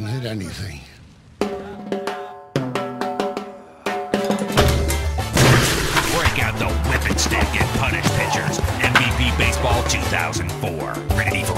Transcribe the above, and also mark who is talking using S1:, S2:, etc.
S1: doesn't hit anything.
S2: Break out the whip and stick and punish pitchers. MVP Baseball 2004. Ready for